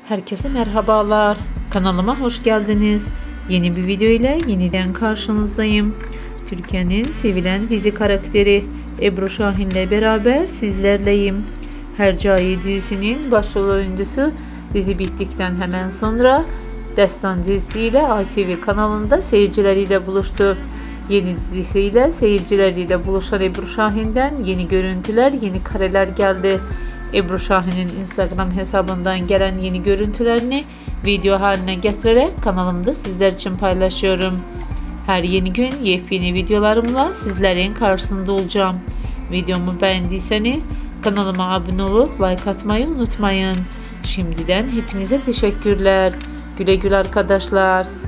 Herkese merhabalar. Kanalıma hoş geldiniz. Yeni bir video ile yeniden karşınızdayım. Türkiye'nin sevilen dizi karakteri Ebru Şahin ile beraber sizlerleyim. Hercai dizisinin başrol oyuncusu dizi bittikten hemen sonra Destan dizisiyle ATV kanalında seyircileriyle buluştu. Yeni dizisiyle seyircileriyle buluşan Ebru Şahin'den yeni görüntüler, yeni kareler geldi. Ebru Şahin'in Instagram hesabından gelen yeni görüntülerini video haline getirerek kanalımda sizler için paylaşıyorum. Her yeni gün yepyeni videolarımla sizlerin karşısında olacağım. Videomu beğendiyseniz kanalıma abone olup like atmayı unutmayın. Şimdiden hepinize teşekkürler. Güle güle arkadaşlar.